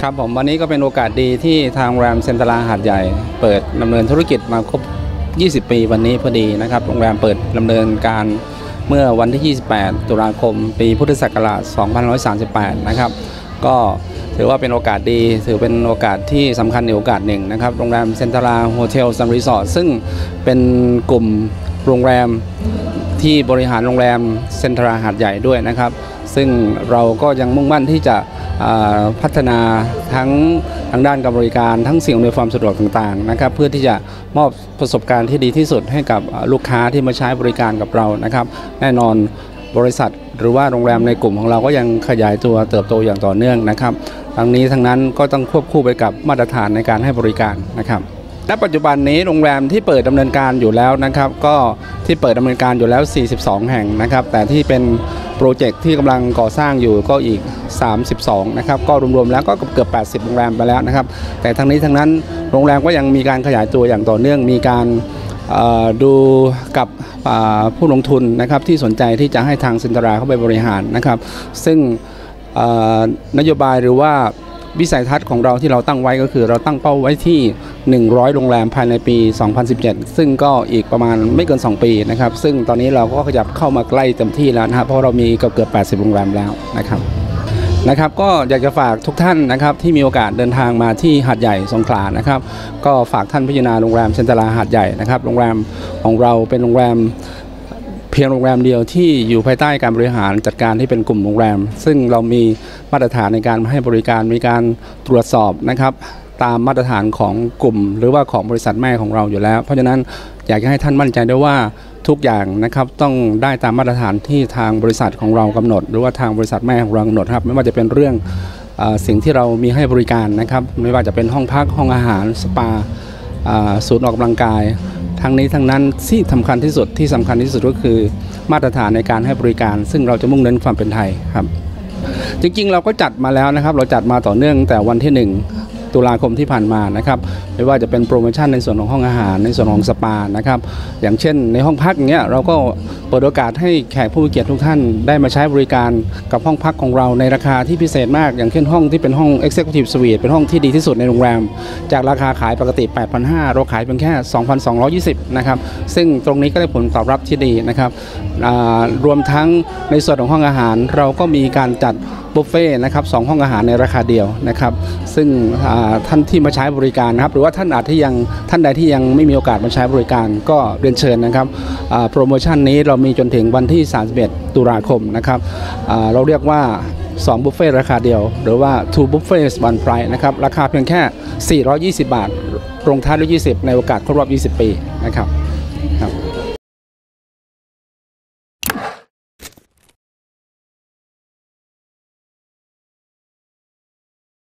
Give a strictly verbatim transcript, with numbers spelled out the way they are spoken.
ครับผมวันนี้ก็เป็นโอกาสดีที่ทางโรงแรมเซ็นทรัลหาดใหญ่เปิดดำเนินธุรกิจมาครบยี่สิบปีวันนี้พอดีนะครับโรงแรมเปิดดำเนินการเมื่อวันที่ยี่สิบแปดตุลาคมปีพุทธศักราชสองพันหนึ่งร้อยสามสิบแปดนะครับก็ถือว่าเป็นโอกาสดีถือเป็นโอกาสที่สำคัญในโอกาสหนึ่งนะครับโรงแรมเซ็นทรัลโฮเทลซันรีสอร์ทซึ่งเป็นกลุ่มโรงแรมที่บริหารโรงแรมเซ็นทรัลหาดใหญ่ด้วยนะครับซึ่งเราก็ยังมุ่งมั่นที่จะพัฒนาทั้งทางด้านการบริการทั้งสิ่งอำนวยความสะดวกต่างๆนะครับเพื่อที่จะมอบประสบการณ์ที่ดีที่สุดให้กับลูกค้าที่มาใช้บริการกับเรานะครับแน่นอนบริษัทหรือว่าโรงแรมในกลุ่มของเราก็ยังขยายตัวเติบโตอย่างต่อเนื่องนะครับทั้งนี้ทั้งนั้นก็ต้องควบคู่ไปกับมาตรฐานในการให้บริการนะครับณปัจจุบันนี้โรงแรมที่เปิดดำเนินการอยู่แล้วนะครับก็ที่เปิดดำเนินการอยู่แล้วสี่สิบสองแห่งนะครับแต่ที่เป็นโปรเจกต์ที่กำลังก่อสร้างอยู่ก็อีกสามสิบสองนะครับก็รวมๆแล้วก็เกือบแปดสิบโรงแรมไปแล้วนะครับแต่ทั้งนี้ทั้งนั้นโรงแรมก็ยังมีการขยายตัวอย่างต่อเนื่องมีการดูกับผู้ลงทุนนะครับที่สนใจที่จะให้ทางเซ็นทรัลเข้าไปบริหารนะครับซึ่งนโยบายหรือว่าวิสัยทัศน์ของเราที่เราตั้งไว้ก็คือเราตั้งเป้าไว้ที่หนึ่งร้อยโรงแรมภายในปีสองพันสิบเจ็ดซึ่งก็อีกประมาณไม่เกินสองปีนะครับซึ่งตอนนี้เราก็ขยับเข้ามาใกล้เต็มที่แล้วนะครับเพราะเรามีเกือบแปดสิบโรงแรมแล้วนะครับนะครับก็อยากจะฝากทุกท่านนะครับที่มีโอกาสเดินทางมาที่หาดใหญ่สงขลานะครับก็ฝากท่านพิจารณาโรงแรมเซ็นทรัลหาดใหญ่นะครับโรงแรมของเราเป็นโรงแรมเพียงโรงแรมเดียวที่อยู่ภายใต้การบริหารจัดการที่เป็นกลุ่มโรงแรมซึ่งเรามีมาตรฐานในการให้บริการมีการตรวจสอบนะครับตามมาตรฐานของกลุ่มหรือว่าของบริษัทแม่ของเราอยู่แล้วเพราะฉะนั้นอยากให้ท่านมั่นใจได้ว่าทุกอย่างนะครับต้องได้ตามมาตรฐานที่ทางบริษัทของเรากำหนดหรือว่าทางบริษัทแม่ของเรากำหนดครับไม่ว่าจะเป็นเรื่องสิ่งที่เรามีให้บริการนะครับไม่ว่าจะเป็นห้องพักห้องอาหารสปาศูนย์ออกกำลังกายทั้งนี้ทั้งนั้นที่สำคัญที่สุดที่สำคัญที่สุดก็คือมาตรฐานในการให้บริการซึ่งเราจะมุ่งเน้นความเป็นไทยครับจริงๆเราก็จัดมาแล้วนะครับเราจัดมาต่อเนื่องแต่วันที่หนึ่งตุลาคมที่ผ่านมานะครับไม่ว่าจะเป็นโปรโมชั่นในส่วนของห้องอาหารในส่วนของสปานะครับอย่างเช่นในห้องพักอย่างเงี้ยเราก็เปิดโอกาสให้แขกผู้มีเกียรติทุกท่านได้มาใช้บริการกับห้องพักของเราในราคาที่พิเศษมากอย่างเช่นห้องที่เป็นห้อง Executive Suite เป็นห้องที่ดีที่สุดในโรงแรมจากราคาขายปกติ แปดพันห้าร้อย เราขายเพียงแค่ สองพันสองร้อยยี่สิบ นะครับซึ่งตรงนี้ก็ได้ผลตอบรับที่ดีนะครับรวมทั้งในส่วนของห้องอาหารเราก็มีการจัดบุฟเฟ่นะครับสองห้องอาหารในราคาเดียวนะครับซึ่งท่านที่มาใช้บริการนะครับหรือว่าท่านอาจที่ยังท่านใดที่ยังไม่มีโอกาสมาใช้บริการก็เรียนเชิญนะครับโปรโมชั่นนี้เรามีจนถึงวันที่สามสิบเอ็ดตุลาคมนะครับเราเรียกว่าสองบุฟเฟ่ราคาเดียวหรือว่า two buffets one price นะครับราคาเพียงแค่สี่ร้อยยี่สิบบาทลงท้ายด้วยยี่สิบในโอกาสครบรอบยี่สิบปีนะครับ